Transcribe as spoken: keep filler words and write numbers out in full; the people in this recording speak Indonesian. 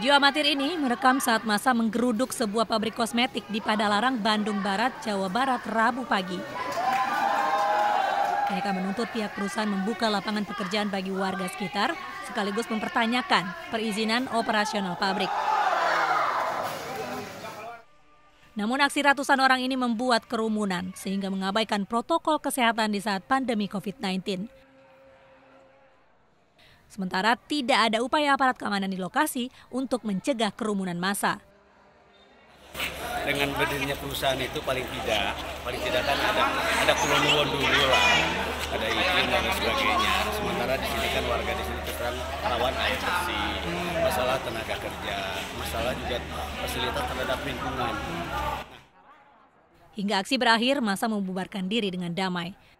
Video amatir ini merekam saat massa menggeruduk sebuah pabrik kosmetik di Padalarang, Bandung Barat, Jawa Barat, Rabu pagi. Mereka menuntut pihak perusahaan membuka lapangan pekerjaan bagi warga sekitar, sekaligus mempertanyakan perizinan operasional pabrik. Namun aksi ratusan orang ini membuat kerumunan, sehingga mengabaikan protokol kesehatan di saat pandemi covid sembilan belas. Sementara tidak ada upaya aparat keamanan di lokasi untuk mencegah kerumunan massa. Dengan berdirinya perusahaan itu paling tidak, paling tidak kan ada ada kulon dulu lah, ada izin dan sebagainya. Sementara di sini kan warga di sini terang rawan air bersih, masalah tenaga kerja, masalah juga fasilitas terhadap lingkungan. Hingga aksi berakhir, massa membubarkan diri dengan damai.